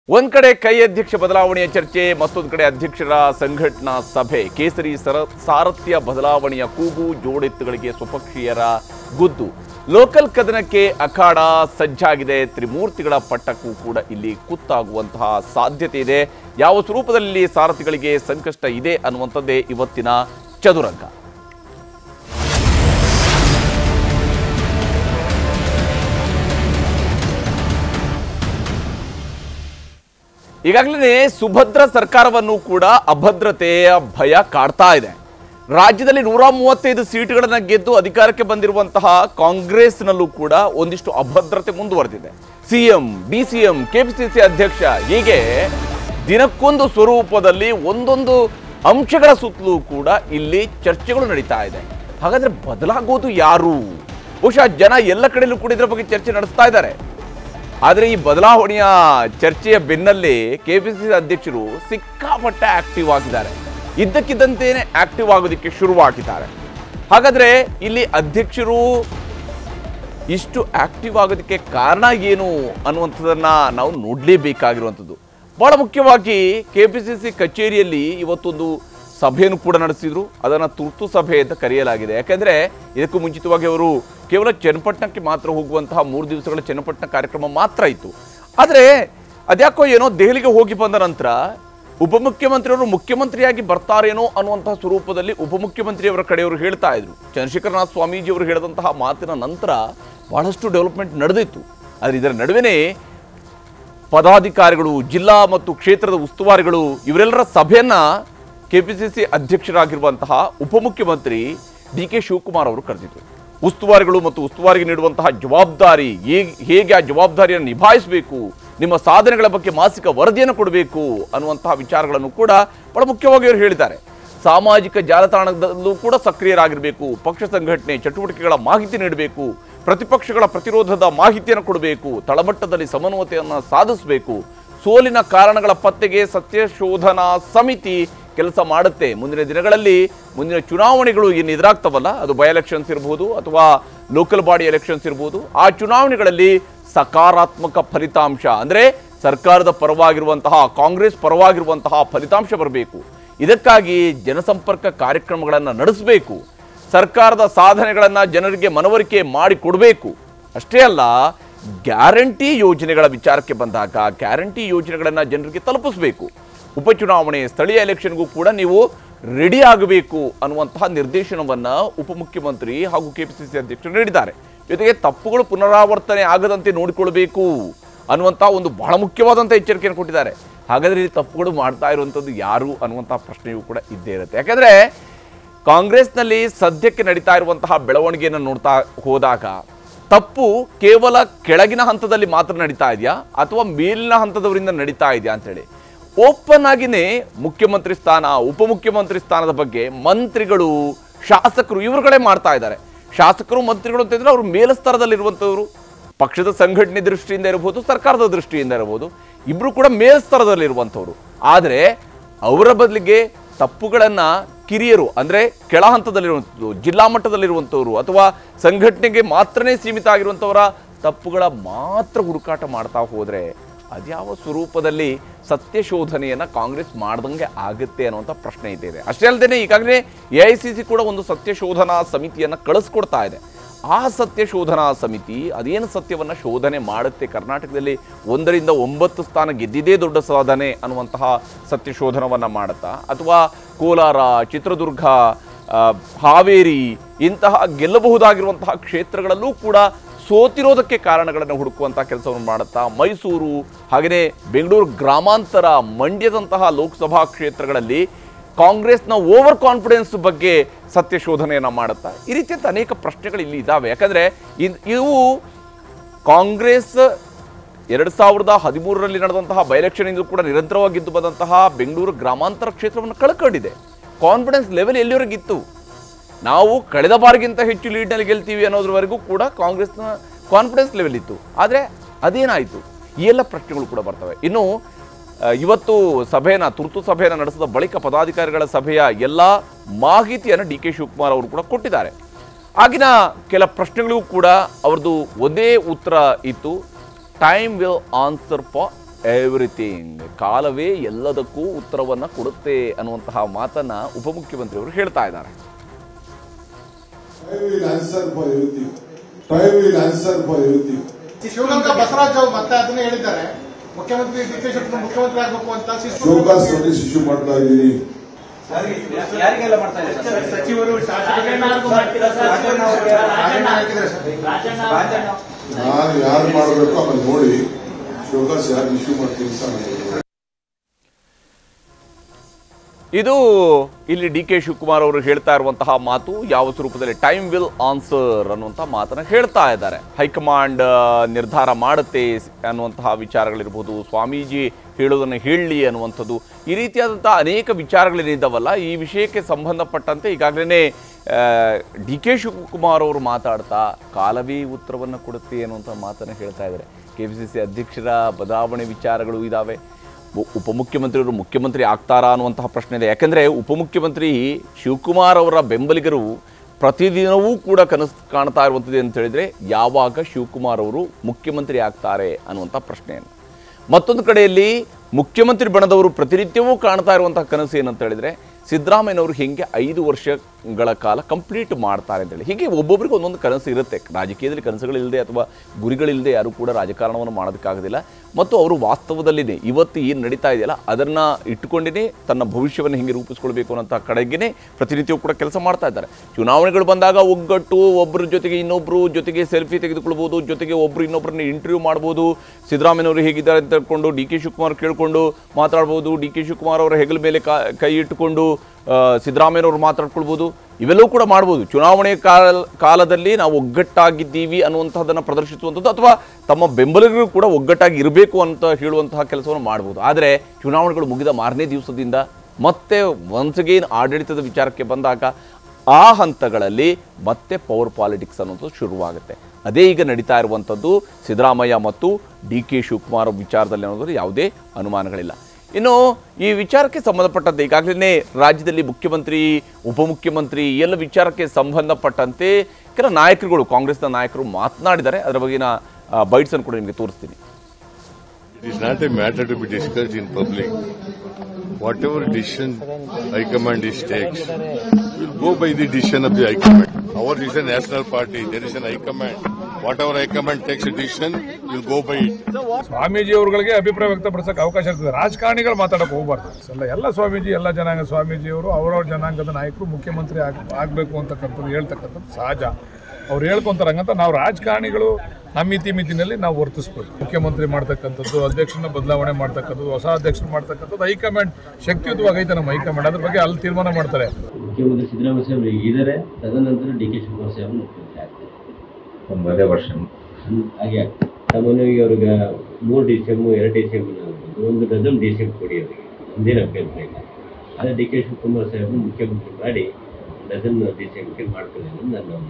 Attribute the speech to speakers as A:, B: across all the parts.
A: ಒಂದ್ ಕಡೆ ಕೈ ಅಧ್ಯಕ್ಷ ಬದಲಾವಣೆಯ ಚರ್ಚೆ, ಮತ್ತೊಂದು ಕಡೆ ಅಧ್ಯಕ್ಷರ ಸಂಘಟನಾ ಸಭೆ. ಕೇಸರಿ ಸಾರಥ್ಯ ಬದಲಾವಣೆಯ ಕೂಗು, ಜೋಡೆತ್ತುಗಳಿಗೆ ಸ್ವಪಕ್ಷೀಯರ ಗುದ್ದು. ಲೋಕಲ್ ಕದನಕ್ಕೆ ಅಖಾಡ ಸಜ್ಜಾಗಿದೆ. ತ್ರಿಮೂರ್ತಿಗಳ ಪಟ್ಟಕ್ಕೂ ಕೂಡ ಇಲ್ಲಿ ಕುತ್ತಾಗುವಂತಹ ಸಾಧ್ಯತೆ ಇದೆ. ಯಾವ ಸ್ವರೂಪದಲ್ಲಿ ಸಾರಥಿಗಳಿಗೆ ಸಂಕಷ್ಟ ಇದೆ ಅನ್ನುವಂಥದ್ದೇ ಇವತ್ತಿನ ಚದುರಂಗ. ಈಗಾಗಲೇ ಸುಭದ್ರ ಸರ್ಕಾರವನ್ನು ಕೂಡ ಅಭದ್ರತೆಯ ಭಯ ಕಾಡ್ತಾ ಇದೆ. ರಾಜ್ಯದಲ್ಲಿ 135 ಸೀಟುಗಳನ್ನು ಗೆದ್ದು ಅಧಿಕಾರಕ್ಕೆ ಬಂದಿರುವಂತಹ ಕಾಂಗ್ರೆಸ್ನಲ್ಲೂ ಕೂಡ ಒಂದಿಷ್ಟು ಅಭದ್ರತೆ ಮುಂದುವರೆದಿದೆ. ಸಿಎಂ, ಡಿಸಿಎಂ, ಕೆಪಿಸಿಸಿ ಅಧ್ಯಕ್ಷ ಹೀಗೆ ದಿನಕ್ಕೊಂದು ಸ್ವರೂಪದಲ್ಲಿ ಒಂದೊಂದು ಅಂಶಗಳ ಸುತ್ತಲೂ ಕೂಡ ಇಲ್ಲಿ ಚರ್ಚೆಗಳು ನಡೀತಾ ಇದೆ. ಹಾಗಾದ್ರೆ ಬದಲಾಗೋದು ಯಾರು? ಬಹುಶಃ ಜನ ಎಲ್ಲ ಕಡೆಯಲ್ಲೂ ಕೂಡ ಇದರ ಬಗ್ಗೆ ಚರ್ಚೆ ನಡೆಸ್ತಾ ಇದ್ದಾರೆ. ಆದರೆ ಈ ಬದಲಾವಣೆಯ ಚರ್ಚೆಯ ಬೆನ್ನಲ್ಲೇ ಕೆಪಿಸಿಸಿ ಅಧ್ಯಕ್ಷರು ಸಿಕ್ಕಾಪಟ್ಟೆ ಆಕ್ಟಿವ್ ಆಗಿದ್ದಾರೆ. ಇದ್ದಕ್ಕಿದ್ದಂತೆಯೇ ಆಕ್ಟಿವ್ ಆಗೋದಕ್ಕೆ ಶುರುವಾಗಿದ್ದಾರೆ. ಹಾಗಾದ್ರೆ ಇಲ್ಲಿ ಅಧ್ಯಕ್ಷರು ಇಷ್ಟು ಆಕ್ಟಿವ್ ಆಗೋದಕ್ಕೆ ಕಾರಣ ಏನು ಅನ್ನುವಂಥದ್ದನ್ನ ನಾವು ನೋಡಲೇಬೇಕಾಗಿರುವಂಥದ್ದು. ಬಹಳ ಮುಖ್ಯವಾಗಿ ಕೆಪಿಸಿಸಿ ಕಚೇರಿಯಲ್ಲಿ ಇವತ್ತೊಂದು ಸಭೆಯನ್ನು ಕೂಡ ನಡೆಸಿದ್ರು. ಅದನ್ನು ತುರ್ತು ಸಭೆ ಅಂತ ಕರೆಯಲಾಗಿದೆ. ಯಾಕೆಂದರೆ ಇದಕ್ಕೂ ಮುಂಚಿತವಾಗಿ ಅವರು ಕೇವಲ ಚನ್ನಪಟ್ಟಣಕ್ಕೆ ಮಾತ್ರ ಹೋಗುವಂತಹ 3 ದಿವಸಗಳ ಚನ್ನಪಟ್ಟಣ ಕಾರ್ಯಕ್ರಮ ಮಾತ್ರ ಇತ್ತು. ಆದರೆ ಅದ್ಯಾಕೋ ಏನೋ ದೆಹಲಿಗೆ ಹೋಗಿ ಬಂದ ನಂತರ ಉಪಮುಖ್ಯಮಂತ್ರಿಯವರು ಮುಖ್ಯಮಂತ್ರಿಯಾಗಿ ಬರ್ತಾರೇನೋ ಅನ್ನುವಂತಹ ಸ್ವರೂಪದಲ್ಲಿ ಉಪಮುಖ್ಯಮಂತ್ರಿಯವರ ಕಡೆಯವರು ಹೇಳ್ತಾ ಇದ್ರು. ಚಂದ್ರಶೇಖರನಾಥ ಸ್ವಾಮೀಜಿಯವರು ಹೇಳಿದಂತಹ ಮಾತಿನ ನಂತರ ಬಹಳಷ್ಟು ಡೆವಲಪ್ಮೆಂಟ್ ನಡೆದಿತ್ತು. ಆದರೆ ಇದರ ನಡುವೆನೇ ಪದಾಧಿಕಾರಿಗಳು, ಜಿಲ್ಲಾ ಮತ್ತು ಕ್ಷೇತ್ರದ ಉಸ್ತುವಾರಿಗಳು ಇವರೆಲ್ಲರ ಸಭೆಯನ್ನ ಕೆಪಿಸಿಸಿ ಅಧ್ಯಕ್ಷರಾಗಿರುವಂತಹ ಉಪಮುಖ್ಯಮಂತ್ರಿ ಡಿ.ಕೆ. ಶಿವಕುಮಾರ್ ಅವರು ಕರೆದಿದ್ರು. ಉಸ್ತುವಾರಿಗಳು ಮತ್ತು ಉಸ್ತುವಾರಿಗೆ ನೀಡುವಂತಹ ಜವಾಬ್ದಾರಿ ಹೇಗೆ ಆ ಜವಾಬ್ದಾರಿಯನ್ನು ನಿಭಾಯಿಸಬೇಕು, ನಿಮ್ಮ ಸಾಧನೆಗಳ ಬಗ್ಗೆ ಮಾಸಿಕ ವರದಿಯನ್ನು ಕೊಡಬೇಕು ಅನ್ನುವಂತಹ ವಿಚಾರಗಳನ್ನು ಕೂಡ ಬಹಳ ಮುಖ್ಯವಾಗಿ ಅವರು ಹೇಳಿದ್ದಾರೆ. ಸಾಮಾಜಿಕ ಜಾಲತಾಣದಲ್ಲೂ ಕೂಡ ಸಕ್ರಿಯರಾಗಿರಬೇಕು, ಪಕ್ಷ ಸಂಘಟನೆ ಚಟುವಟಿಕೆಗಳ ಮಾಹಿತಿ ನೀಡಬೇಕು, ಪ್ರತಿಪಕ್ಷಗಳ ಪ್ರತಿರೋಧದ ಮಾಹಿತಿಯನ್ನು ಕೊಡಬೇಕು, ತಳಮಟ್ಟದಲ್ಲಿ ಸಮನ್ವಯತೆಯನ್ನು ಸಾಧಿಸಬೇಕು, ಸೋಲಿನ ಕಾರಣಗಳ ಪತ್ತೆಗೆ ಸತ್ಯಶೋಧನಾ ಸಮಿತಿ ಕೆಲಸ ಮಾಡುತ್ತೆ. ಮುಂದಿನ ದಿನಗಳಲ್ಲಿ ಮುಂದಿನ ಚುನಾವಣೆಗಳು ಏನು ಎದುರಾಗ್ತವಲ್ಲ, ಅದು ಬೈ ಎಲೆಕ್ಷನ್ಸ್ ಇರಬಹುದು ಅಥವಾ ಲೋಕಲ್ ಬಾಡಿ ಎಲೆಕ್ಷನ್ಸ್ ಇರಬಹುದು, ಆ ಚುನಾವಣೆಗಳಲ್ಲಿ ಸಕಾರಾತ್ಮಕ ಫಲಿತಾಂಶ ಅಂದರೆ ಸರ್ಕಾರದ ಪರವಾಗಿರುವಂತಹ, ಕಾಂಗ್ರೆಸ್ ಪರವಾಗಿರುವಂತಹ ಫಲಿತಾಂಶ ಬರಬೇಕು. ಇದಕ್ಕಾಗಿ ಜನಸಂಪರ್ಕ ಕಾರ್ಯಕ್ರಮಗಳನ್ನು ನಡೆಸಬೇಕು, ಸರ್ಕಾರದ ಸಾಧನೆಗಳನ್ನು ಜನರಿಗೆ ಮನವರಿಕೆ ಮಾಡಿಕೊಡಬೇಕು. ಅಷ್ಟೇ ಅಲ್ಲ, ಗ್ಯಾರಂಟಿ ಯೋಜನೆಗಳ ವಿಚಾರಕ್ಕೆ ಬಂದಾಗ ಗ್ಯಾರಂಟಿ ಯೋಜನೆಗಳನ್ನು ಜನರಿಗೆ ತಲುಪಿಸಬೇಕು. ಉಪಚುನಾವಣೆ, ಸ್ಥಳೀಯ ಎಲೆಕ್ಷನ್ಗೂ ಕೂಡ ನೀವು ರೆಡಿ ಆಗಬೇಕು ಅನ್ನುವಂತಹ ನಿರ್ದೇಶನವನ್ನು ಉಪಮುಖ್ಯಮಂತ್ರಿ ಹಾಗೂ ಕೆಪಿಸಿಸಿ ಅಧ್ಯಕ್ಷರು ನೀಡಿದ್ದಾರೆ. ಜೊತೆಗೆ ತಪ್ಪುಗಳು ಪುನರಾವರ್ತನೆ ಆಗದಂತೆ ನೋಡಿಕೊಳ್ಬೇಕು ಅನ್ನುವಂತಹ ಒಂದು ಬಹಳ ಮುಖ್ಯವಾದಂಥ ಎಚ್ಚರಿಕೆಯನ್ನು ಕೊಟ್ಟಿದ್ದಾರೆ. ಹಾಗಾದರೆ ಈ ತಪ್ಪುಗಳು ಮಾಡ್ತಾ ಇರುವಂಥದ್ದು ಯಾರು ಅನ್ನುವಂತಹ ಪ್ರಶ್ನೆಯೂ ಕೂಡ ಇದ್ದೇ ಇರುತ್ತೆ. ಯಾಕಂದರೆ ಕಾಂಗ್ರೆಸ್ನಲ್ಲಿ ಸದ್ಯಕ್ಕೆ ನಡೀತಾ ಇರುವಂತಹ ಬೆಳವಣಿಗೆಯನ್ನು ನೋಡ್ತಾ ಹೋದಾಗ ತಪ್ಪು ಕೇವಲ ಕೆಳಗಿನ ಹಂತದಲ್ಲಿ ಮಾತ್ರ ನಡೀತಾ ಇದೆಯಾ ಅಥವಾ ಮೇಲಿನ ಹಂತದವರಿಂದ ನಡೀತಾ ಇದೆಯಾ ಅಂತೇಳಿ ಓಪನ್ ಆಗಿನೇ ಮುಖ್ಯಮಂತ್ರಿ ಸ್ಥಾನ, ಉಪಮುಖ್ಯಮಂತ್ರಿ ಸ್ಥಾನದ ಬಗ್ಗೆ ಮಂತ್ರಿಗಳು, ಶಾಸಕರು ಇವರುಗಳೇ ಮಾಡ್ತಾ ಇದ್ದಾರೆ. ಶಾಸಕರು, ಮಂತ್ರಿಗಳು ಅಂತಂದ್ರೆ ಅವರು ಮೇಲ್ಸ್ತರದಲ್ಲಿರುವಂಥವ್ರು, ಪಕ್ಷದ ಸಂಘಟನೆ ದೃಷ್ಟಿಯಿಂದ ಇರಬಹುದು, ಸರ್ಕಾರದ ದೃಷ್ಟಿಯಿಂದ ಇರಬಹುದು, ಇಬ್ರು ಕೂಡ ಮೇಲ್ಸ್ತರದಲ್ಲಿರುವಂಥವ್ರು. ಆದರೆ ಅವರ ಬದಲಿಗೆ ತಪ್ಪುಗಳನ್ನು ಕಿರಿಯರು ಅಂದರೆ ಕೆಳ ಹಂತದಲ್ಲಿರುವಂಥದ್ದು, ಜಿಲ್ಲಾ ಮಟ್ಟದಲ್ಲಿರುವಂಥವ್ರು ಅಥವಾ ಸಂಘಟನೆಗೆ ಮಾತ್ರನೇ ಸೀಮಿತ ಆಗಿರುವಂಥವರ ತಪ್ಪುಗಳ ಮಾತ್ರ ಹುಡುಕಾಟ ಮಾಡ್ತಾ ಹೋದರೆ ಅದ್ಯಾವ ಸ್ವರೂಪದಲ್ಲಿ ಸತ್ಯಶೋಧನೆಯನ್ನು ಕಾಂಗ್ರೆಸ್ ಮಾಡ್ದಂಗೆ ಆಗುತ್ತೆ ಅನ್ನುವಂಥ ಪ್ರಶ್ನೆ ಇದೆ. ಅಷ್ಟೇ ಅಲ್ಲದೆ ಈಗಾಗಲೇ ಎಐಸಿಸಿ ಕೂಡ ಒಂದು ಸತ್ಯಶೋಧನಾ ಸಮಿತಿಯನ್ನು ಕಳಿಸ್ಕೊಡ್ತಾ ಇದೆ. ಆ ಸತ್ಯಶೋಧನಾ ಸಮಿತಿ ಅದೇನು ಸತ್ಯವನ್ನು ಶೋಧನೆ ಮಾಡುತ್ತೆ, ಕರ್ನಾಟಕದಲ್ಲಿ 1 ರಿಂದ 9 ಸ್ಥಾನ ಗೆದ್ದಿದ್ದೇ ದೊಡ್ಡ ಸಾಧನೆ ಅನ್ನುವಂತಹ ಸತ್ಯಶೋಧನವನ್ನು ಮಾಡುತ್ತಾ, ಅಥವಾ ಕೋಲಾರ, ಚಿತ್ರದುರ್ಗ, ಹಾವೇರಿ ಇಂತಹ ಗೆಲ್ಲಬಹುದಾಗಿರುವಂತಹ ಕ್ಷೇತ್ರಗಳಲ್ಲೂ ಕೂಡ ಸೋತಿರೋದಕ್ಕೆ ಕಾರಣಗಳನ್ನು ಹುಡುಕುವಂಥ ಕೆಲಸವನ್ನು ಮಾಡುತ್ತಾ, ಮೈಸೂರು ಹಾಗೆಯೇ ಬೆಂಗಳೂರು ಗ್ರಾಮಾಂತರ, ಮಂಡ್ಯದಂತಹ ಲೋಕಸಭಾ ಕ್ಷೇತ್ರಗಳಲ್ಲಿ ಕಾಂಗ್ರೆಸ್ನ ಓವರ್ ಕಾನ್ಫಿಡೆನ್ಸ್ ಬಗ್ಗೆ ಸತ್ಯಶೋಧನೆಯನ್ನು ಮಾಡುತ್ತಾ, ಈ ರೀತಿಯಂಥ ಅನೇಕ ಪ್ರಶ್ನೆಗಳು ಇಲ್ಲಿ ಇದ್ದಾವೆ. ಯಾಕಂದರೆ ಇವು ಕಾಂಗ್ರೆಸ್ 2013ರಲ್ಲಿ ನಡೆದಂತಹ ಬೈ ಎಲೆಕ್ಷನ್ನಿಂದ ಕೂಡ ನಿರಂತರವಾಗಿ ಗೆದ್ದು ಬಂದಂತಹ ಬೆಂಗಳೂರು ಗ್ರಾಮಾಂತರ ಕ್ಷೇತ್ರವನ್ನು ಕಳ್ಕೊಂಡಿದೆ. Confidence level ಎಲ್ಲಿವರೆಗಿತ್ತು? ನಾವು ಕಳೆದ ಬಾರಿಗಿಂತ ಹೆಚ್ಚು ಲೀಡ್ನಲ್ಲಿ ಗೆಲ್ತೀವಿ ಅನ್ನೋದ್ರವರೆಗೂ ಕೂಡ ಕಾಂಗ್ರೆಸ್ನ ಕಾನ್ಫಿಡೆನ್ಸ್ ಲೆವೆಲ್ ಇತ್ತು. ಆದರೆ ಅದೇನಾಯಿತು? ಈ ಎಲ್ಲ ಪ್ರಶ್ನೆಗಳು ಕೂಡ ಬರ್ತವೆ. ಇನ್ನು ಇವತ್ತು ತುರ್ತು ಸಭೆಯನ್ನು ನಡೆಸಿದ ಬಳಿಕ ಪದಾಧಿಕಾರಿಗಳ ಸಭೆಯ ಎಲ್ಲ ಮಾಹಿತಿಯನ್ನು ಡಿ.ಕೆ. ಶಿವಕುಮಾರ್ ಅವರು ಕೂಡ ಕೊಟ್ಟಿದ್ದಾರೆ. ಆಗಿನ ಕೆಲ ಪ್ರಶ್ನೆಗಳಿಗೂ ಕೂಡ ಅವರದು ಒಂದೇ ಉತ್ತರ ಇತ್ತು, time will answer for everything, ಕಾಲವೇ ಎಲ್ಲದಕ್ಕೂ ಉತ್ತರವನ್ನು ಕೊಡುತ್ತೆ ಅನ್ನುವಂತಹ ಮಾತನ್ನ ಉಪಮುಖ್ಯಮಂತ್ರಿಯವರು ಹೇಳ್ತಾ ಇದ್ದಾರೆ.
B: ಶಿವಗಂಗ ಬಸವರಾಜ್ ಅವರು ಮತ್ತೆ ಅದನ್ನೇ ಹೇಳಿದ್ದಾರೆ, ಮುಖ್ಯಮಂತ್ರಿ ಡಿ ಕೆ ಶಿವಕುಮಾರ್ ಮುಖ್ಯಮಂತ್ರಿ ಆಗಬೇಕು ಅಂತ
C: ಶೋಕಾಸ್ ನೋಟಿಸ್ ಇಶ್ಯೂ ಮಾಡ್ತಾ ಇದ್ದೀನಿ.
B: ಸಚಿವರು
C: ನಾನು ಯಾರು ಮಾಡಬೇಕು ಆಮೇಲೆ ನೋಡಿ ಶೋಕಾಸ್ ಯಾರು ಇಶ್ಯೂ ಮಾಡ್ತೀನಿ ಸರ್.
A: ಇದು ಇಲ್ಲಿ ಡಿ ಕೆ ಶಿವಕುಮಾರ್ ಅವರು ಹೇಳ್ತಾ ಇರುವಂತಹ ಮಾತು. ಯಾವ ಸ್ವರೂಪದಲ್ಲಿ ಟೈಮ್ ವಿಲ್ ಆನ್ಸರ್ ಅನ್ನುವಂಥ ಮಾತನ್ನು ಹೇಳ್ತಾ ಇದ್ದಾರೆ. ಹೈಕಮಾಂಡ್ ನಿರ್ಧಾರ ಮಾಡುತ್ತೆ ಅನ್ನುವಂತಹ ವಿಚಾರಗಳಿರ್ಬೋದು, ಸ್ವಾಮೀಜಿ ಹೇಳೋದನ್ನು ಹೇಳಲಿ ಅನ್ನುವಂಥದ್ದು, ಈ ರೀತಿಯಾದಂಥ ಅನೇಕ ವಿಚಾರಗಳೇನಿದ್ದಾವಲ್ಲ, ಈ ವಿಷಯಕ್ಕೆ ಸಂಬಂಧಪಟ್ಟಂತೆ ಈಗಾಗಲೇ ಡಿ ಕೆ ಶಿವಕುಮಾರ್ ಅವರು ಮಾತಾಡ್ತಾ ಕಾಲವೇ ಉತ್ತರವನ್ನು ಕೊಡುತ್ತೆ ಅನ್ನುವಂಥ ಮಾತನ್ನು ಹೇಳ್ತಾ ಇದ್ದಾರೆ. KPCC ಅಧ್ಯಕ್ಷರ ಬದಲಾವಣೆ ವಿಚಾರಗಳು ಇದ್ದಾವೆ. ಉಪಮುಖ್ಯಮಂತ್ರಿಯವರು ಮುಖ್ಯಮಂತ್ರಿ ಆಗ್ತಾರಾ ಅನ್ನುವಂತಹ ಪ್ರಶ್ನೆ ಇದೆ. ಯಾಕೆಂದರೆ ಉಪಮುಖ್ಯಮಂತ್ರಿ ಶಿವಕುಮಾರ್ ಅವರ ಬೆಂಬಲಿಗರು ಪ್ರತಿದಿನವೂ ಕೂಡ ಕನಸು ಕಾಣ್ತಾ ಇರುವಂಥದ್ದು ಅಂತ ಹೇಳಿದರೆ ಯಾವಾಗ ಶಿವಕುಮಾರ್ ಅವರು ಮುಖ್ಯಮಂತ್ರಿ ಆಗ್ತಾರೆ ಅನ್ನುವಂಥ ಪ್ರಶ್ನೆಯನ್ನು. ಮತ್ತೊಂದು ಕಡೆಯಲ್ಲಿ ಮುಖ್ಯಮಂತ್ರಿ ಬಣದವರು ಪ್ರತಿನಿತ್ಯವೂ ಕಾಣ್ತಾ ಇರುವಂತಹ ಕನಸು ಏನಂತ ಹೇಳಿದರೆ ಸಿದ್ದರಾಮಯ್ಯನವರು ಹೇಗೆ 5 ವರ್ಷಗಳ ಕಾಲ ಕಂಪ್ಲೀಟ್ ಮಾಡ್ತಾರೆ ಅಂತೇಳಿ. ಹೀಗೆ ಒಬ್ಬೊಬ್ಬರಿಗೆ ಒಂದೊಂದು ಕನಸು ಇರುತ್ತೆ. ರಾಜಕೀಯದಲ್ಲಿ ಕನಸುಗಳಿಲ್ಲದೆ ಅಥವಾ ಗುರಿಗಳಿಲ್ಲದೆ ಯಾರೂ ಕೂಡ ರಾಜಕಾರಣವನ್ನು ಮಾಡೋದಕ್ಕಾಗೋದಿಲ್ಲ. ಮತ್ತು ಅವರು ವಾಸ್ತವದಲ್ಲಿನೇ ಇವತ್ತು ಏನು ನಡೀತಾ ಇದೆಯಲ್ಲ ಅದನ್ನು ಇಟ್ಟುಕೊಂಡೇ ತನ್ನ ಭವಿಷ್ಯವನ್ನು ಹೇಗೆ ರೂಪಿಸ್ಕೊಳ್ಬೇಕು ಅನ್ನೋಂಥ ಕಡೆಗೇ ಪ್ರತಿನಿತ್ಯವೂ ಕೂಡ ಕೆಲಸ ಮಾಡ್ತಾ ಇದ್ದಾರೆ. ಚುನಾವಣೆಗಳು ಬಂದಾಗ ಒಗ್ಗಟ್ಟು, ಒಬ್ಬರ ಜೊತೆಗೆ ಇನ್ನೊಬ್ಬರು ಜೊತೆಗೆ ಸೆಲ್ಫಿ ತೆಗೆದುಕೊಳ್ಬೋದು, ಜೊತೆಗೆ ಒಬ್ಬರು ಇನ್ನೊಬ್ಬರನ್ನ ಇಂಟರ್ವ್ಯೂ ಮಾಡ್ಬೋದು, ಸಿದ್ದರಾಮಯ್ಯನವರು ಹೇಗಿದ್ದಾರೆ ಅಂತ ಹೇಳ್ಕೊಂಡು ಡಿ ಕೆ ಶಿವಕುಮಾರ್ ಕೇಳಿಕೊಂಡು ಮಾತಾಡ್ಬೋದು, ಡಿ ಕೆ ಶಿವಕುಮಾರ್ ಅವರ ಹೆಗಲ ಮೇಲೆ ಕೈ ಇಟ್ಟುಕೊಂಡು ಸಿದ್ದರಾಮಯ್ಯನವರು ಮಾತಾಡ್ಕೊಳ್ಬೋದು, ಇವೆಲ್ಲವೂ ಕೂಡ ಮಾಡ್ಬೋದು. ಚುನಾವಣೆ ಕಾಲದಲ್ಲಿ ನಾವು ಒಗ್ಗಟ್ಟಾಗಿದ್ದೀವಿ ಅನ್ನುವಂಥದ್ದನ್ನು ಪ್ರದರ್ಶಿಸುವಂಥದ್ದು ಅಥವಾ ತಮ್ಮ ಬೆಂಬಲಿಗರು ಕೂಡ ಒಗ್ಗಟ್ಟಾಗಿ ಇರಬೇಕು ಅಂತ ಹೇಳುವಂತಹ ಕೆಲಸವನ್ನು ಮಾಡ್ಬೋದು. ಆದರೆ ಚುನಾವಣೆಗಳು ಮುಗಿದ ಮಾರನೇ ದಿವಸದಿಂದ ಮತ್ತೆ ಒನ್ಸ್ ಅಗೇನ್ ಆಡಳಿತದ ವಿಚಾರಕ್ಕೆ ಬಂದಾಗ ಆ ಹಂತಗಳಲ್ಲಿ ಮತ್ತೆ ಪವರ್ ಪಾಲಿಟಿಕ್ಸ್ ಅನ್ನೋದು ಶುರುವಾಗುತ್ತೆ. ಅದೇ ಈಗ ನಡೀತಾ ಇರುವಂಥದ್ದು ಸಿದ್ದರಾಮಯ್ಯ ಮತ್ತು ಡಿ ಕೆ ಶಿವಕುಮಾರ್ ವಿಚಾರದಲ್ಲಿ ಅನ್ನೋದ್ರಲ್ಲಿ ಯಾವುದೇ ಅನುಮಾನಗಳಿಲ್ಲ. ಇನ್ನು ಈ ವಿಚಾರಕ್ಕೆ ಸಂಬಂಧಪಟ್ಟಂತೆ ಈಗಾಗಲೇ ರಾಜ್ಯದಲ್ಲಿ ಮುಖ್ಯಮಂತ್ರಿ, ಉಪಮುಖ್ಯಮಂತ್ರಿ ಎಲ್ಲ ವಿಚಾರಕ್ಕೆ ಸಂಬಂಧಪಟ್ಟಂತೆ ಕೆಲ ನಾಯಕರುಗಳು, ಕಾಂಗ್ರೆಸ್ನ ನಾಯಕರು ಮಾತನಾಡಿದ್ದಾರೆ. ಅದರ ಬಗ್ಗಿನ ಬೈಟ್ಸ್ ಅನ್ನು ಕೂಡ ನಿಮಗೆ ತೋರಿಸ್ತೀನಿ.
D: It is not a matter to be discussed in public. Whatever decision High Command takes, we'll go by the decision of the High Command. Ours is a national party. There is an High Command. Whatever High Command takes a decision, we'll go by it.
E: Swamiji ಅವರುಗಳಿಗೆ ಅಭಿಪ್ರಾಯ ವ್ಯಕ್ತಪಡಿಸಕ್ಕೆ ಅವಕಾಶ ಇರ್ತದೆ. ರಾಜಕಾರಣಿಗಳು ಮಾತಾಡಕ್ಕೆ ಹೋಗಬಾರ್ದು. ಎಲ್ಲ ಸ್ವಾಮೀಜಿ, ಎಲ್ಲ ಜನಾಂಗ ಸ್ವಾಮೀಜಿಯವರು ಅವರವ್ರ ಜನಾಂಗದ ನಾಯಕರು ಮುಖ್ಯಮಂತ್ರಿ ಆಗಬೇಕು ಅಂತಕ್ಕಂಥದ್ದು ಹೇಳ್ತಕ್ಕಂಥದ್ದು ಸಹಜ. ಅವ್ರು ಹೇಳ್ಕೊಂತಾರಂಗಂತ ನಾವು ರಾಜಕಾರಣಿಗಳು ನಮ್ಮ ಮಿತಿನಲ್ಲಿ ನಾವು ವರ್ತಿಸ್ಬೇಕು. ಮುಖ್ಯಮಂತ್ರಿ ಮಾಡ್ತಕ್ಕಂಥದ್ದು, ಅಧ್ಯಕ್ಷರನ್ನ ಬದಲಾವಣೆ ಮಾಡ್ತಕ್ಕಂಥದ್ದು, ಹೊಸ ಅಧ್ಯಕ್ಷರು ಮಾಡ್ತಕ್ಕಂಥದ್ದು ಹೈಕಮಾಂಡ್ ಶಕ್ತಿಯುತವಾಗೈತೆ ನಮ್ಮ ಹೈಕಮಾಂಡ್. ಅದ್ರ ಬಗ್ಗೆ ಅಲ್ಲಿ ತೀರ್ಮಾನ ಮಾಡ್ತಾರೆ.
F: ಮುಖ್ಯಮಂತ್ರಿ ಸಿದ್ದರಾಮಯ್ಯ ಸಾಹೇಬರು ಇದ್ದಾರೆ, ತದನಂತರ ಡಿ ಕೆ ಶಿವಕುಮಾರ್ ಸಾಹೇಬರು ಮುಖ್ಯಮಂತ್ರಿ ಆಗ್ತಾರೆ. 9ನೇ ವರ್ಷ ಹಾಗೆ ಸಾಮಾನ್ಯವಾಗಿ ಅವ್ರಿಗೆ 3 DCM 2 DCM 1 ಡಜನ್ DCM ಕೊಡಿ, ಅವರಿಗೆ ಒಂದೇನು ಅಭ್ಯಂತರ ಇಲ್ಲ. ಆದರೆ ಡಿ ಕೆ ಶಿವಕುಮಾರ್ ಸಾಹೇಬರು ಮುಖ್ಯಮಂತ್ರಿ ಮಾಡಿ ಡಜನ್ DCM ಮಾಡ್ತಾರೆ ಅನ್ನೋದು ನನ್ನ.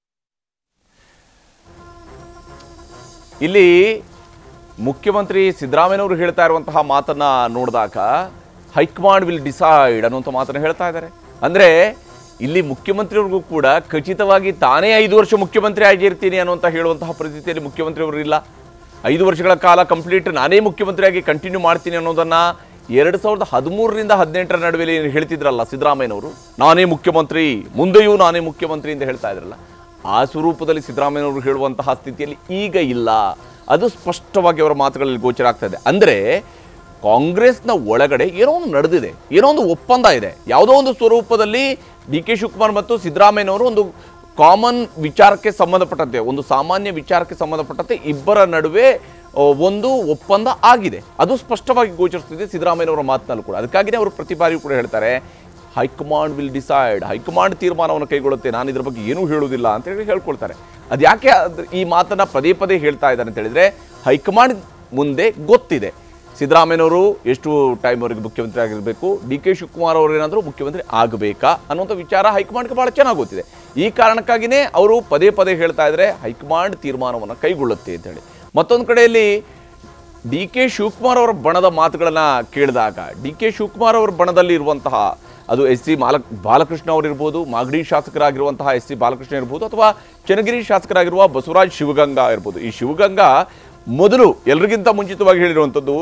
A: ಇಲ್ಲಿ ಮುಖ್ಯಮಂತ್ರಿ ಸಿದ್ದರಾಮಯ್ಯನವರು ಹೇಳ್ತಾ ಇರುವಂತಹ ಮಾತನ್ನ ನೋಡಿದಾಗ ಹೈಕಮಾಂಡ್ ವಿಲ್ ಡಿಸೈಡ್ ಅನ್ನುವಂಥ ಮಾತನ್ನು ಹೇಳ್ತಾ ಇದ್ದಾರೆ. ಅಂದರೆ ಇಲ್ಲಿ ಮುಖ್ಯಮಂತ್ರಿಯವ್ರಿಗೂ ಕೂಡ ಖಚಿತವಾಗಿ ತಾನೇ 5 ವರ್ಷ ಮುಖ್ಯಮಂತ್ರಿ ಆಗಿರ್ತೀನಿ ಅನ್ನುವಂಥ ಹೇಳುವಂತಹ ಪರಿಸ್ಥಿತಿಯಲ್ಲಿ ಮುಖ್ಯಮಂತ್ರಿಯವರು ಇಲ್ಲ. 5 ವರ್ಷಗಳ ಕಾಲ ಕಂಪ್ಲೀಟ್ ನಾನೇ ಮುಖ್ಯಮಂತ್ರಿಯಾಗಿ ಕಂಟಿನ್ಯೂ ಮಾಡ್ತೀನಿ ಅನ್ನೋದನ್ನು 2013ರಿಂದ 2018 ನಡುವೆ ಹೇಳ್ತಿದ್ರಲ್ಲ ಸಿದ್ದರಾಮಯ್ಯನವರು, ನಾನೇ ಮುಖ್ಯಮಂತ್ರಿ, ಮುಂದೆಯೂ ನಾನೇ ಮುಖ್ಯಮಂತ್ರಿ ಅಂತ ಹೇಳ್ತಾ ಇದ್ರಲ್ಲ, ಆ ಸ್ವರೂಪದಲ್ಲಿ ಸಿದ್ದರಾಮಯ್ಯನವರು ಹೇಳುವಂತಹ ಸ್ಥಿತಿಯಲ್ಲಿ ಈಗ ಇಲ್ಲ. ಅದು ಸ್ಪಷ್ಟವಾಗಿ ಅವರ ಮಾತುಗಳಲ್ಲಿ ಗೋಚರ ಆಗ್ತಾ ಇದೆ. ಅಂದರೆ ಕಾಂಗ್ರೆಸ್ನ ಒಳಗಡೆ ಏನೋ ಒಂದು ನಡೆದಿದೆ, ಏನೋ ಒಂದು ಒಪ್ಪಂದ ಇದೆ. ಯಾವುದೋ ಒಂದು ಸ್ವರೂಪದಲ್ಲಿ ಡಿ ಕೆ ಶಿವಕುಮಾರ್ ಮತ್ತು ಸಿದ್ದರಾಮಯ್ಯನವರು ಒಂದು ಕಾಮನ್ ವಿಚಾರಕ್ಕೆ ಸಂಬಂಧಪಟ್ಟಂತೆ, ಒಂದು ಸಾಮಾನ್ಯ ವಿಚಾರಕ್ಕೆ ಸಂಬಂಧಪಟ್ಟಂತೆ ಇಬ್ಬರ ನಡುವೆ ಒಂದು ಒಪ್ಪಂದ ಆಗಿದೆ. ಅದು ಸ್ಪಷ್ಟವಾಗಿ ಗೋಚರಿಸ್ತಿದೆ ಸಿದ್ದರಾಮಯ್ಯನವರ ಮಾತಿನಲ್ಲೂ ಕೂಡ. ಅದಕ್ಕಾಗಿಯೇ ಅವರು ಪ್ರತಿ ಬಾರಿಯೂ ಕೂಡ ಹೇಳ್ತಾರೆ ಹೈಕಮಾಂಡ್ ವಿಲ್ ಡಿಸೈಡ್, ಹೈಕಮಾಂಡ್ ತೀರ್ಮಾನವನ್ನು ಕೈಗೊಳ್ಳುತ್ತೆ, ನಾನು ಇದ್ರ ಬಗ್ಗೆ ಏನೂ ಹೇಳುವುದಿಲ್ಲ ಅಂತ ಹೇಳಿ ಹೇಳ್ಕೊಳ್ತಾರೆ. ಅದು ಯಾಕೆ ಈ ಮಾತನ್ನು ಪದೇ ಪದೇ ಹೇಳ್ತಾ ಇದ್ದಾರೆ ಅಂತ ಹೇಳಿದರೆ ಹೈಕಮಾಂಡ್ ಮುಂದೆ ಗೊತ್ತಿದೆ ಸಿದ್ದರಾಮಯ್ಯನವರು ಎಷ್ಟು ಟೈಮ್ ಅವರಿಗೆ ಮುಖ್ಯಮಂತ್ರಿ ಆಗಿರಬೇಕು, ಡಿ ಕೆ ಶಿವಕುಮಾರ್ ಅವರು ಏನಾದರೂ ಮುಖ್ಯಮಂತ್ರಿ ಆಗಬೇಕಾ ಅನ್ನುವಂಥ ವಿಚಾರ ಹೈಕಮಾಂಡ್ಗೆ ಭಾಳ ಚೆನ್ನಾಗಿ ಗೊತ್ತಿದೆ. ಈ ಕಾರಣಕ್ಕಾಗಿಯೇ ಅವರು ಪದೇ ಪದೇ ಹೇಳ್ತಾ ಇದ್ದಾರೆ ಹೈಕಮಾಂಡ್ ತೀರ್ಮಾನವನ್ನು ಕೈಗೊಳ್ಳುತ್ತೆ ಅಂತೇಳಿ. ಮತ್ತೊಂದು ಕಡೆಯಲ್ಲಿ ಡಿ ಕೆ ಶಿವಕುಮಾರ್ ಅವರ ಬಣದ ಮಾತುಗಳನ್ನು ಕೇಳಿದಾಗ, ಡಿ ಕೆ ಶಿವಕುಮಾರ್ ಅವರ ಬಣದಲ್ಲಿ ಇರುವಂತಹ ಅದು SC ಬಾಲಕೃಷ್ಣ ಅವರಿರ್ಬೋದು, ಮಾಗಡಿ ಶಾಸಕರಾಗಿರುವಂತಹ SC ಬಾಲಕೃಷ್ಣ ಇರ್ಬೋದು, ಅಥವಾ ಚನ್ನಗಿರಿ ಶಾಸಕರಾಗಿರುವ ಬಸವರಾಜ್ ಶಿವಗಂಗಾ ಇರ್ಬೋದು. ಈ ಶಿವಗಂಗಾ ಮೊದಲು ಎಲ್ಲರಿಗಿಂತ ಮುಂಚಿತವಾಗಿ ಹೇಳಿರುವಂಥದ್ದು,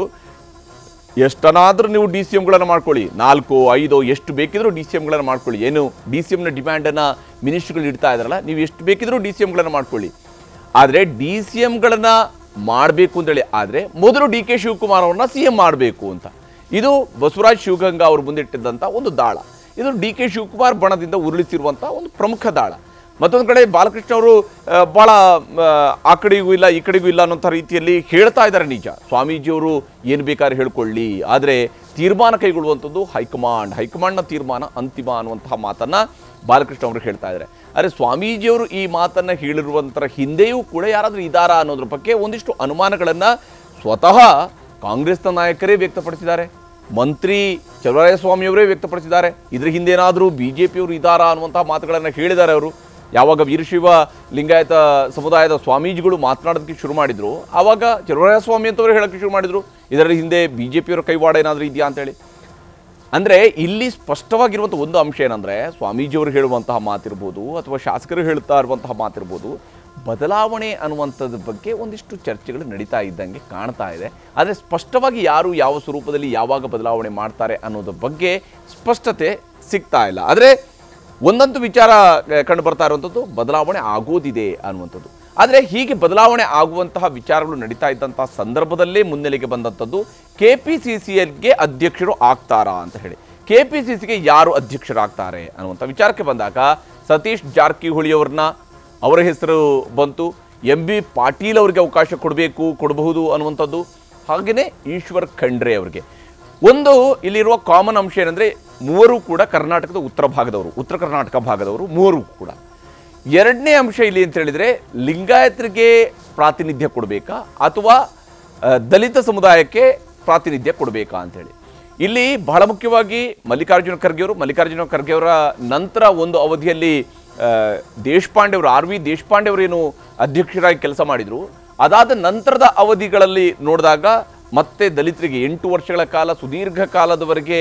A: ಎಷ್ಟನಾದರೂ ನೀವು ಡಿ ಸಿ ಎಂಗಳನ್ನು ಮಾಡ್ಕೊಳ್ಳಿ, 4 5 ಎಷ್ಟು ಬೇಕಿದ್ರೂ ಡಿ ಸಿ ಎಂಗಳನ್ನು ಮಾಡ್ಕೊಳ್ಳಿ. ಏನು ಡಿ ಸಿ ಎಂನ ಡಿಮ್ಯಾಂಡನ್ನು ಮಿನಿಸ್ಟ್ರುಗಳು ಇಡ್ತಾ ಇದ್ದಾರಲ್ಲ, ನೀವು ಎಷ್ಟು ಬೇಕಿದ್ರೂ ಡಿ ಸಿ ಎಂಗಳನ್ನು ಮಾಡ್ಕೊಳ್ಳಿ. ಆದರೆ ಡಿ ಸಿ ಎಂಗಳನ್ನು ಮಾಡಬೇಕು ಅಂತೇಳಿ ಆದರೆ ಮೊದಲು ಡಿ ಕೆ ಶಿವಕುಮಾರ್ ಅವ್ರನ್ನ ಸಿ ಎಂ ಮಾಡಬೇಕು ಅಂತ, ಇದು ಬಸವರಾಜ್ ಶಿವಗಂಗಾ ಅವರು ಮುಂದಿಟ್ಟಿದ್ದಂಥ ಒಂದು ದಾಳ. ಇದು ಡಿ ಕೆ ಶಿವಕುಮಾರ್ ಬಣದಿಂದ ಉರುಳಿಸಿರುವಂಥ ಒಂದು ಪ್ರಮುಖ ದಾಳ. ಮತ್ತೊಂದು ಕಡೆ ಬಾಲಕೃಷ್ಣ ಅವರು ಭಾಳ ಆ ಕಡೆಗೂ ಇಲ್ಲ ಈ ಕಡೆಗೂ ಇಲ್ಲ ಅನ್ನೋಂಥ ರೀತಿಯಲ್ಲಿ ಹೇಳ್ತಾ ಇದ್ದಾರೆ. ನಿಜ, ಸ್ವಾಮೀಜಿಯವರು ಏನು ಬೇಕಾದ್ರೆ ಹೇಳ್ಕೊಳ್ಳಿ, ಆದರೆ ತೀರ್ಮಾನ ಕೈಗೊಳ್ಳುವಂಥದ್ದು ಹೈಕಮಾಂಡ್ನ ತೀರ್ಮಾನ ಅಂತಿಮ ಅನ್ನುವಂತಹ ಮಾತನ್ನು ಬಾಲಕೃಷ್ಣ ಅವರು ಹೇಳ್ತಾ ಇದ್ದಾರೆ. ಆದರೆ ಸ್ವಾಮೀಜಿಯವರು ಈ ಮಾತನ್ನು ಹೇಳಿರುವಂಥರ ಹಿಂದೆಯೂ ಕೂಡ ಯಾರಾದರೂ ಇದ್ದಾರಾ ಅನ್ನೋದ್ರ ಬಗ್ಗೆ ಒಂದಿಷ್ಟು ಅನುಮಾನಗಳನ್ನು ಸ್ವತಃ ಕಾಂಗ್ರೆಸ್ನ ನಾಯಕರೇ ವ್ಯಕ್ತಪಡಿಸಿದ್ದಾರೆ, ಮಂತ್ರಿ ಚಲುವರಾಯಸ್ವಾಮಿಯವರೇ ವ್ಯಕ್ತಪಡಿಸಿದ್ದಾರೆ. ಇದರ ಹಿಂದೇನಾದರೂ ಬಿ ಜೆ ಪಿಯವರು ಇದ್ದಾರಾ ಅನ್ನುವಂಥ ಮಾತುಗಳನ್ನು ಹೇಳಿದ್ದಾರೆ ಅವರು. ಯಾವಾಗ ವೀರಶೈವ ಲಿಂಗಾಯತ ಸಮುದಾಯದ ಸ್ವಾಮೀಜಿಗಳು ಮಾತನಾಡೋದಕ್ಕೆ ಶುರು ಮಾಡಿದ್ರು, ಆವಾಗ ಚಲುವರಾಯಸ್ವಾಮಿ ಅಂತವರು ಹೇಳೋಕ್ಕೆ ಶುರು ಮಾಡಿದರು, ಇದರ ಹಿಂದೆ ಬಿ ಜೆ ಪಿಯವರ ಕೈವಾಡ ಏನಾದರೂ ಇದೆಯಾ ಅಂತೇಳಿ. ಅಂದರೆ ಇಲ್ಲಿ ಸ್ಪಷ್ಟವಾಗಿರುವಂಥ ಒಂದು ಅಂಶ ಏನಂದರೆ, ಸ್ವಾಮೀಜಿಯವರು ಹೇಳುವಂತಹ ಮಾತಿರ್ಬೋದು ಅಥವಾ ಶಾಸಕರು ಹೇಳ್ತಾ ಇರುವಂತಹ ಮಾತಿರ್ಬೋದು, ಬದಲಾವಣೆ ಅನ್ನುವಂಥದ್ರ ಬಗ್ಗೆ ಒಂದಿಷ್ಟು ಚರ್ಚೆಗಳು ನಡೀತಾ ಇದ್ದಂಗೆ ಕಾಣ್ತಾ ಇದೆ. ಆದರೆ ಸ್ಪಷ್ಟವಾಗಿ ಯಾರು ಯಾವ ಸ್ವರೂಪದಲ್ಲಿ ಯಾವಾಗ ಬದಲಾವಣೆ ಮಾಡ್ತಾರೆ ಅನ್ನೋದ್ರ ಬಗ್ಗೆ ಸ್ಪಷ್ಟತೆ ಸಿಗ್ತಾ ಇಲ್ಲ. ಆದರೆ ಒಂದಂತೂ ವಿಚಾರ ಕಂಡು ಬರ್ತಾ ಇರುವಂಥದ್ದು, ಬದಲಾವಣೆ ಆಗೋದಿದೆ ಅನ್ನುವಂಥದ್ದು. ಆದರೆ ಹೀಗೆ ಬದಲಾವಣೆ ಆಗುವಂತಹ ವಿಚಾರಗಳು ನಡೀತಾ ಇದ್ದಂತಹ ಸಂದರ್ಭದಲ್ಲೇ ಮುನ್ನೆಲೆಗೆ ಬಂದಂಥದ್ದು, KPCCಗೆ ಅಧ್ಯಕ್ಷರು ಆಗ್ತಾರಾ ಅಂತ ಹೇಳಿ. KPCCಗೆ ಯಾರು ಅಧ್ಯಕ್ಷರಾಗ್ತಾರೆ ಅನ್ನುವಂಥ ವಿಚಾರಕ್ಕೆ ಬಂದಾಗ ಸತೀಶ್ ಜಾರಕಿಹೊಳಿ ಅವರ ಹೆಸರು ಬಂತು. MB ಪಾಟೀಲ್ ಅವರಿಗೆ ಅವಕಾಶ ಕೊಡಬಹುದು ಅನ್ನುವಂಥದ್ದು, ಹಾಗೆಯೇ ಈಶ್ವರ್ ಖಂಡ್ರೆ ಅವರಿಗೆ. ಒಂದು ಇಲ್ಲಿರುವ ಕಾಮನ್ ಅಂಶ ಏನಂದರೆ, ಮೂವರು ಕೂಡ ಕರ್ನಾಟಕದ ಉತ್ತರ ಕರ್ನಾಟಕ ಭಾಗದವರು ಮೂವರು ಕೂಡ. ಎರಡನೇ ಅಂಶ ಇಲ್ಲಿ ಅಂತ ಹೇಳಿದರೆ, ಲಿಂಗಾಯತರಿಗೆ ಪ್ರಾತಿನಿಧ್ಯ ಕೊಡಬೇಕಾ ಅಥವಾ ದಲಿತ ಸಮುದಾಯಕ್ಕೆ ಪ್ರಾತಿನಿಧ್ಯ ಕೊಡಬೇಕಾ ಅಂಥೇಳಿ. ಇಲ್ಲಿ ಬಹಳ ಮುಖ್ಯವಾಗಿ ಮಲ್ಲಿಕಾರ್ಜುನ ಖರ್ಗೆ ಅವರ ನಂತರ ಒಂದು ಅವಧಿಯಲ್ಲಿ ದೇಶಪಾಂಡೆ RV ದೇಶಪಾಂಡೆ ಅವರೇನು ಅಧ್ಯಕ್ಷರಾಗಿ ಕೆಲಸ ಮಾಡಿದರು, ಅದಾದ ನಂತರದ ಅವಧಿಗಳಲ್ಲಿ ನೋಡಿದಾಗ ಮತ್ತೆ ದಲಿತರಿಗೆ 8 ವರ್ಷಗಳ ಕಾಲ ಸುದೀರ್ಘ ಕಾಲದವರೆಗೆ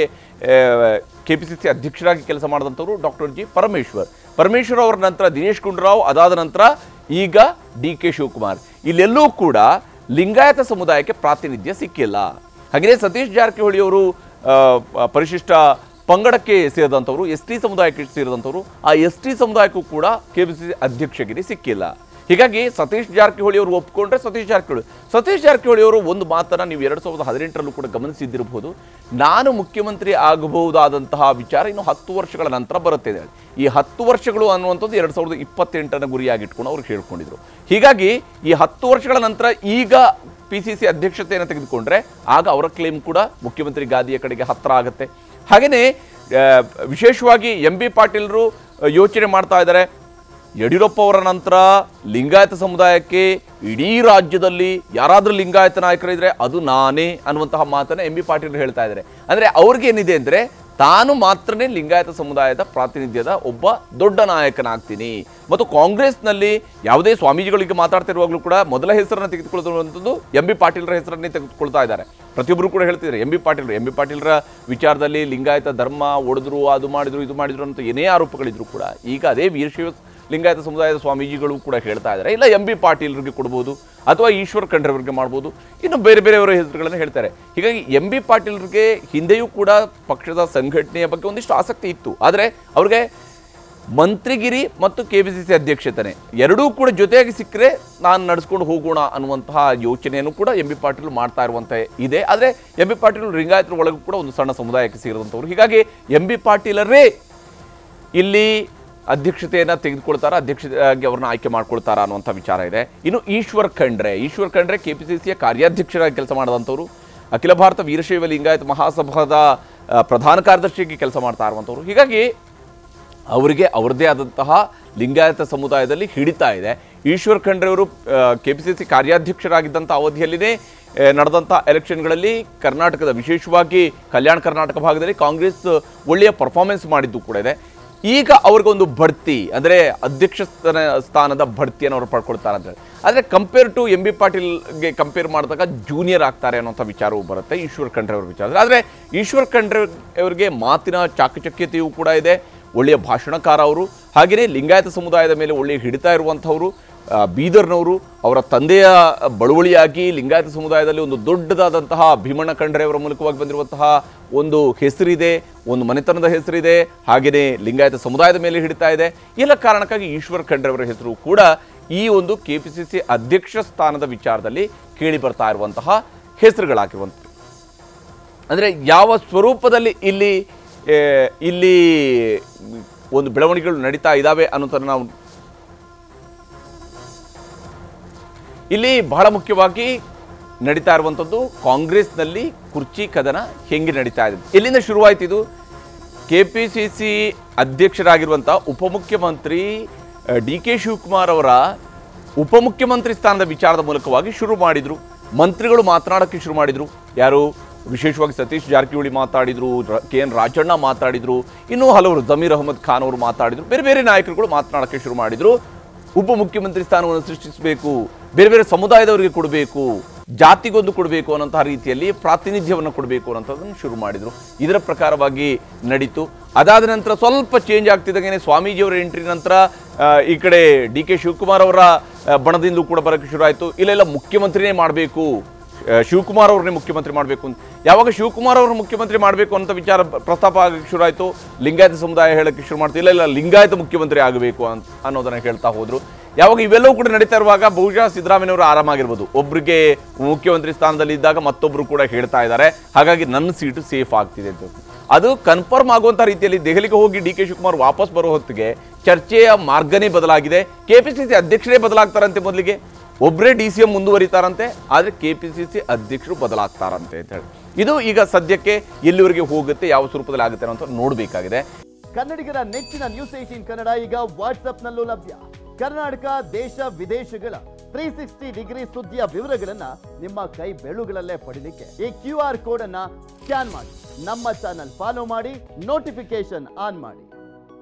A: KPCC ಅಧ್ಯಕ್ಷರಾಗಿ ಕೆಲಸ ಮಾಡಿದಂಥವರು ಡಾಕ್ಟರ್ G ಪರಮೇಶ್ವರ್ ಅವರ ನಂತರ ದಿನೇಶ್ ಗುಂಡೂರಾವ್, ಅದಾದ ನಂತರ ಈಗ DK ಶಿವಕುಮಾರ್. ಇಲ್ಲೆಲ್ಲೂ ಕೂಡ ಲಿಂಗಾಯತ ಸಮುದಾಯಕ್ಕೆ ಪ್ರಾತಿನಿಧ್ಯ ಸಿಕ್ಕಿಲ್ಲ. ಹಾಗೆಯೇ ಸತೀಶ್ ಜಾರಕಿಹೊಳಿ ಅವರು ಪರಿಶಿಷ್ಟ ಪಂಗಡಕ್ಕೆ ಸೇರಿದಂಥವರು, ST ಸಮುದಾಯಕ್ಕೆ ಸೇರಿದಂಥವರು, ಆ ST ಸಮುದಾಯಕ್ಕೂ ಕೂಡ KPCC ಅಧ್ಯಕ್ಷಗಿರಿ ಸಿಕ್ಕಿಲ್ಲ. ಹೀಗಾಗಿ ಸತೀಶ್ ಜಾರಕಿಹೊಳಿ ಅವರು ಒಪ್ಪಿಕೊಂಡ್ರೆ ಸತೀಶ್ ಜಾರಕಿಹೊಳಿ ಅವರು ಒಂದು ಮಾತನ್ನು ನೀವು 2018ರಲ್ಲೂ ಕೂಡ ಗಮನಿಸಿದ್ದಿರಬಹುದು, ನಾನು ಮುಖ್ಯಮಂತ್ರಿ ಆಗಬಹುದಾದಂತಹ ವಿಚಾರ ಇನ್ನು 10 ವರ್ಷಗಳ ನಂತರ ಬರುತ್ತೆ. ಈ 10 ವರ್ಷಗಳು ಅನ್ನುವಂಥದ್ದು 2028ನ ಗುರಿಯಾಗಿಟ್ಕೊಂಡು ಅವ್ರಿಗೆ ಹೇಳ್ಕೊಂಡಿದ್ರು. ಹೀಗಾಗಿ ಈ 10 ವರ್ಷಗಳ ನಂತರ ಈಗ PCC ಅಧ್ಯಕ್ಷತೆಯನ್ನು ತೆಗೆದುಕೊಂಡ್ರೆ ಆಗ ಅವರ ಕ್ಲೇಮ್ ಕೂಡ ಮುಖ್ಯಮಂತ್ರಿ ಗಾದಿಯ ಕಡೆಗೆ ಹತ್ತಿರ ಆಗುತ್ತೆ. ಹಾಗೆಯೇ ವಿಶೇಷವಾಗಿ MB ಪಾಟೀಲರು ಯೋಚನೆ ಮಾಡ್ತಾ ಇದ್ದಾರೆ, ಯಡಿಯೂರಪ್ಪ ಅವರ ನಂತರ ಲಿಂಗಾಯತ ಸಮುದಾಯಕ್ಕೆ ಇಡೀ ರಾಜ್ಯದಲ್ಲಿ ಯಾರಾದರೂ ಲಿಂಗಾಯತ ನಾಯಕರಿದ್ರೆ ಅದು ನಾನೇ ಅನ್ನುವಂತಹ ಮಾತನ್ನು MB ಪಾಟೀಲರು ಹೇಳ್ತಾ ಇದ್ದಾರೆ. ಅಂದರೆ ಅವ್ರಿಗೇನಿದೆ ಅಂದರೆ, ತಾನು ಮಾತ್ರನೇ ಲಿಂಗಾಯತ ಸಮುದಾಯದ ಪ್ರಾತಿನಿಧ್ಯದ ಒಬ್ಬ ದೊಡ್ಡ ನಾಯಕನಾಗ್ತೀನಿ. ಮತ್ತು ಕಾಂಗ್ರೆಸ್ನಲ್ಲಿ ಯಾವುದೇ ಸ್ವಾಮೀಜಿಗಳಿಗೆ ಮಾತಾಡ್ತಿರುವಾಗಲೂ ಕೂಡ ಮೊದಲ ಹೆಸರನ್ನು ತೆಗೆದುಕೊಳ್ಳುವಂಥದ್ದು MB ಪಾಟೀಲರ ಹೆಸರನ್ನೇ ತೆಗೆದುಕೊಳ್ತಾ ಇದ್ದಾರೆ. ಪ್ರತಿಯೊಬ್ಬರು ಕೂಡ ಹೇಳ್ತಿದ್ದಾರೆ MB ಪಾಟೀಲರ ವಿಚಾರದಲ್ಲಿ ಲಿಂಗಾಯತ ಧರ್ಮ ಒಡೆದ್ರು, ಅದು ಮಾಡಿದ್ರು, ಇದು ಮಾಡಿದ್ರು ಅಂತ ಏನೇ ಆರೋಪಗಳಿದ್ರು ಕೂಡ ಈಗ ಅದೇ ವೀರಶೈವ ಲಿಂಗಾಯತ ಸಮುದಾಯದ ಸ್ವಾಮೀಜಿಗಳು ಕೂಡ ಹೇಳ್ತಾ ಇದ್ದಾರೆ, ಇಲ್ಲ MB ಪಾಟೀಲರಿಗೆ ಕೊಡ್ಬೋದು ಅಥವಾ ಈಶ್ವರ್ ಖಂಡ್ರೆ ಅವರಿಗೆ ಮಾಡ್ಬೋದು, ಇನ್ನು ಬೇರೆಯವರ ಹೆಸರುಗಳನ್ನು ಹೇಳ್ತಾರೆ. ಹೀಗಾಗಿ MB ಪಾಟೀಲರಿಗೆ ಹಿಂದೆಯೂ ಕೂಡ ಪಕ್ಷದ ಸಂಘಟನೆಯ ಬಗ್ಗೆ ಒಂದಿಷ್ಟು ಆಸಕ್ತಿ ಇತ್ತು. ಆದರೆ ಅವ್ರಿಗೆ ಮಂತ್ರಿಗಿರಿ ಮತ್ತು KPCC ಅಧ್ಯಕ್ಷತೆನೆ ಎರಡೂ ಕೂಡ ಜೊತೆಯಾಗಿ ಸಿಕ್ಕರೆ ನಾನು ನಡೆಸ್ಕೊಂಡು ಹೋಗೋಣ ಅನ್ನುವಂತಹ ಯೋಚನೆಯನ್ನು ಕೂಡ MB ಪಾಟೀಲ್ ಮಾಡ್ತಾ ಇರುವಂಥ ಇದೆ. ಆದರೆ MB ಪಾಟೀಲ್ ಲಿಂಗಾಯತರ ಒಳಗೂ ಕೂಡ ಒಂದು ಸಣ್ಣ ಸಮುದಾಯಕ್ಕೆ ಸೇರಿದಂಥವ್ರು. ಹೀಗಾಗಿ MB ಪಾಟೀಲರೇ ಇಲ್ಲಿ ಅಧ್ಯಕ್ಷತೆಯನ್ನು ತೆಗೆದುಕೊಳ್ತಾರಾ, ಅಧ್ಯಕ್ಷತೆಯಾಗಿ ಅವ್ರನ್ನ ಆಯ್ಕೆ ಮಾಡ್ಕೊಳ್ತಾರಾ ಅನ್ನುವಂಥ ವಿಚಾರ ಇದೆ. ಇನ್ನು ಈಶ್ವರ್ ಖಂಡ್ರೆ KPCCಯ ಕಾರ್ಯಾಧ್ಯಕ್ಷರಾಗಿ ಕೆಲಸ ಮಾಡಿದಂಥವ್ರು, ಅಖಿಲ ಭಾರತ ವೀರಶೈವ ಲಿಂಗಾಯತ ಮಹಾಸಭಾದ ಪ್ರಧಾನ ಕಾರ್ಯದರ್ಶಿಯಾಗಿ ಕೆಲಸ ಮಾಡ್ತಾ ಇರುವಂಥವ್ರು. ಹೀಗಾಗಿ ಅವರಿಗೆ ಅವರದೇ ಆದಂತಹ ಲಿಂಗಾಯತ ಸಮುದಾಯದಲ್ಲಿ ಹಿಡಿತಾ ಇದೆ. ಈಶ್ವರ್ ಖಂಡ್ರೆ ಅವರು KPCC ಕಾರ್ಯಾಧ್ಯಕ್ಷರಾಗಿದ್ದಂಥ ಅವಧಿಯಲ್ಲಿನೇ ನಡೆದಂಥ ಎಲೆಕ್ಷನ್ಗಳಲ್ಲಿ ಕರ್ನಾಟಕದ ವಿಶೇಷವಾಗಿ ಕಲ್ಯಾಣ ಕರ್ನಾಟಕ ಭಾಗದಲ್ಲಿ ಕಾಂಗ್ರೆಸ್ ಒಳ್ಳೆಯ ಪರ್ಫಾರ್ಮೆನ್ಸ್ ಮಾಡಿದ್ದು ಕೂಡ ಇದೆ. ಈಗ ಅವ್ರಿಗೊಂದು ಬಡ್ತಿ ಅಂದರೆ ಅಧ್ಯಕ್ಷ ಸ್ಥಾನದ ಬಡ್ತಿಯನ್ನು ಅವರು ಪಡ್ಕೊಳ್ತಾರೆ ಅಂತ ಹೇಳಿ. ಆದರೆ ಕಂಪೇರ್ ಟು MB ಪಾಟೀಲ್ಗೆ ಕಂಪೇರ್ ಮಾಡಿದಾಗ ಜೂನಿಯರ್ ಆಗ್ತಾರೆ ಅನ್ನೋಂಥ ವಿಚಾರವೂ ಬರುತ್ತೆ ಈಶ್ವರ್ ಖಂಡ್ರೆ ಅವರ ವಿಚಾರ. ಆದರೆ ಈಶ್ವರ್ ಖಂಡ್ರೆ ಅವರಿಗೆ ಮಾತಿನ ಚಾಕಚಕ್ಯತೆಯೂ ಕೂಡ ಇದೆ, ಒಳ್ಳೆಯ ಭಾಷಣಕಾರ ಅವರು, ಹಾಗೆಯೇ ಲಿಂಗಾಯತ ಸಮುದಾಯದ ಮೇಲೆ ಒಳ್ಳೆಯ ಹಿಡಿತಾ ಇರುವಂಥವರು. ಬೀದರ್ನವರು. ಅವರ ತಂದೆಯ ಬಳುವಳಿಯಾಗಿ ಲಿಂಗಾಯತ ಸಮುದಾಯದಲ್ಲಿ ಒಂದು ದೊಡ್ಡದಾದಂತಹ ಭೀಮಣ್ಣ ಖಂಡ್ರೆ ಅವರ ಮೂಲಕವಾಗಿ ಬಂದಿರುವಂತಹ ಒಂದು ಹೆಸರಿದೆ, ಒಂದು ಮನೆತನದ ಹೆಸರಿದೆ, ಹಾಗೆಯೇ ಲಿಂಗಾಯತ ಸಮುದಾಯದ ಮೇಲೆ ಹಿಡಿತಾ ಇದೆ. ಎಲ್ಲ ಕಾರಣಕ್ಕಾಗಿ ಈಶ್ವರ್ ಖಂಡ್ರೆ ಅವರ ಹೆಸರು ಕೂಡ ಈ ಒಂದು KPCC ಅಧ್ಯಕ್ಷ ಸ್ಥಾನದ ವಿಚಾರದಲ್ಲಿ ಕೇಳಿ ಬರ್ತಾ ಇರುವಂತಹ ಹೆಸರುಗಳಾಗಿರುವಂಥದ್ದು. ಅಂದರೆ ಯಾವ ಸ್ವರೂಪದಲ್ಲಿ ಇಲ್ಲಿ ಒಂದು ಬೆಳವಣಿಗೆಗಳು ನಡೀತಾ ಇದ್ದಾವೆ ಅನ್ನೋದನ್ನು ನಾವು ಇಲ್ಲಿ ಬಹಳ ಮುಖ್ಯವಾಗಿ ನಡೀತಾ ಇರುವಂಥದ್ದು ಕಾಂಗ್ರೆಸ್ನಲ್ಲಿ ಕುರ್ಚಿ ಕದನ ಹೆಂಗೆ ನಡೀತಾ ಇದೆ, ಎಲ್ಲಿಂದ ಶುರುವಾಯಿತು ಇದು? KPCC ಅಧ್ಯಕ್ಷರಾಗಿರುವಂಥ ಉಪಮುಖ್ಯಮಂತ್ರಿ DK ಶಿವಕುಮಾರ್ ಅವರ ಉಪಮುಖ್ಯಮಂತ್ರಿ ಸ್ಥಾನದ ವಿಚಾರದ ಮೂಲಕವಾಗಿ ಶುರು ಮಾಡಿದರು. ಮಂತ್ರಿಗಳು ಮಾತನಾಡೋಕ್ಕೆ ಶುರು ಮಾಡಿದರು. ಯಾರು? ವಿಶೇಷವಾಗಿ ಸತೀಶ್ ಜಾರಕಿಹೊಳಿ ಮಾತಾಡಿದರು, KN ರಾಜಣ್ಣ ಮಾತಾಡಿದರು, ಇನ್ನೂ ಹಲವರು, ಜಮೀರ್ ಅಹಮದ್ ಖಾನ್ ಅವರು ಮಾತಾಡಿದರು, ಬೇರೆ ಬೇರೆ ನಾಯಕರುಗಳು ಮಾತನಾಡೋಕ್ಕೆ ಶುರು ಮಾಡಿದರು. ಉಪಮುಖ್ಯಮಂತ್ರಿ ಸ್ಥಾನವನ್ನು ಸೃಷ್ಟಿಸಬೇಕು, ಬೇರೆ ಬೇರೆ ಸಮುದಾಯದವರಿಗೆ ಕೊಡಬೇಕು, ಜಾತಿಗೊಂದು ಕೊಡಬೇಕು ಅನ್ನೋಂತಹ ರೀತಿಯಲ್ಲಿ ಪ್ರಾತಿನಿಧ್ಯವನ್ನು ಕೊಡಬೇಕು ಅನ್ನೋಂಥದ್ದನ್ನು ಶುರು ಮಾಡಿದರು. ಇದರ ಪ್ರಕಾರವಾಗಿ ನಡೀತು. ಅದಾದ ನಂತರ ಸ್ವಲ್ಪ ಚೇಂಜ್ ಆಗ್ತಿದ್ದಾಗೇನೆ ಸ್ವಾಮೀಜಿಯವರ ಎಂಟ್ರಿ ನಂತರ ಈ ಕಡೆ DK ಶಿವಕುಮಾರ್ ಅವರ ಬಣದಿಂದ ಕೂಡ ಬರೋಕ್ಕೆ ಶುರು ಆಯಿತು. ಇಲ್ಲೆಲ್ಲ ಮುಖ್ಯಮಂತ್ರಿನೇ ಮಾಡಬೇಕು, ಶಿವಕುಮಾರ್ ಅವ್ರನ್ನೇ ಮುಖ್ಯಮಂತ್ರಿ ಮಾಡಬೇಕು ಅಂತ. ಯಾವಾಗ ಶಿವಕುಮಾರ್ ಅವರು ಮುಖ್ಯಮಂತ್ರಿ ಮಾಡಬೇಕು ಅಂತ ವಿಚಾರ ಪ್ರಸ್ತಾಪ ಆಗಕ್ಕೆ ಶುರು ಆಯಿತು, ಲಿಂಗಾಯತ ಸಮುದಾಯ ಹೇಳಕ್ಕೆ ಶುರು ಮಾಡ್ತು, ಇಲ್ಲ ಲಿಂಗಾಯತ ಮುಖ್ಯಮಂತ್ರಿ ಆಗಬೇಕು ಅನ್ನೋದನ್ನು ಹೇಳ್ತಾ ಹೋದರು. ಯಾವಾಗ ಇವೆಲ್ಲವೂ ಕೂಡ ನಡೀತಾ ಇರುವಾಗ ಬಹುಶಃ ಸಿದ್ದರಾಮಯ್ಯವರು ಆರಾಮಾಗಿರ್ಬೋದು, ಒಬ್ಬರಿಗೆ ಮುಖ್ಯಮಂತ್ರಿ ಸ್ಥಾನದಲ್ಲಿ ಇದ್ದಾಗ ಮತ್ತೊಬ್ಬರು ಕೂಡ ಹೇಳ್ತಾ ಇದ್ದಾರೆ, ಹಾಗಾಗಿ ನನ್ನ ಸೀಟು ಸೇಫ್ ಆಗ್ತಿದೆ ಅಂತ. ಅದು ಕನ್ಫರ್ಮ್ ಆಗುವಂಥ ರೀತಿಯಲ್ಲಿ ದೆಹಲಿಗೆ ಹೋಗಿ DK ಶಿವಕುಮಾರ್ ವಾಪಸ್ ಬರೋ ಹೊತ್ತಿಗೆ ಚರ್ಚೆಯ ಮಾರ್ಗನೇ ಬದಲಾಗಿದೆ. KPCC ಅಧ್ಯಕ್ಷರೇ ಬದಲಾಗ್ತಾರಂತೆ. ಮೊದಲಿಗೆ ಒಬ್ಬರೇ DCM ಮುಂದುವರಿತಾರಂತೆ, ಆದರೆ KPCC ಅಧ್ಯಕ್ಷರು ಬದಲಾಗ್ತಾರಂತೆ ಅಂತ ಹೇಳಿ. ಇದು ಈಗ ಸದ್ಯಕ್ಕೆ ಎಲ್ಲಿವರೆಗೆ ಹೋಗುತ್ತೆ, ಯಾವ ಸ್ವರೂಪದಲ್ಲಿ ಆಗುತ್ತೆ ಅಂತ ನೋಡಬೇಕಾಗಿದೆ.
G: ಕನ್ನಡಿಗರ ನೆಚ್ಚಿನ ನ್ಯೂಸ್ 18 ಕನ್ನಡ ಈಗ ವಾಟ್ಸ್ಆಪ್ನಲ್ಲೂ ಲಭ್ಯ. ಕರ್ನಾಟಕ, ದೇಶ ವಿದೇಶಗಳ 360 ಡಿಗ್ರಿ ಸುದ್ದಿಯ ವಿವರಗಳನ್ನ ನಿಮ್ಮ ಕೈ ಬೆರಳುಗಳಲ್ಲೇ ಪಡಿಲಿಕ್ಕೆ ಈ QR ಕೋಡ್ ಅನ್ನ ಸ್ಕ್ಯಾನ್ ಮಾಡಿ, ನಮ್ಮ ಚಾನಲ್ ಫಾಲೋ ಮಾಡಿ, ನೋಟಿಫಿಕೇಶನ್ ಆನ್ ಮಾಡಿ.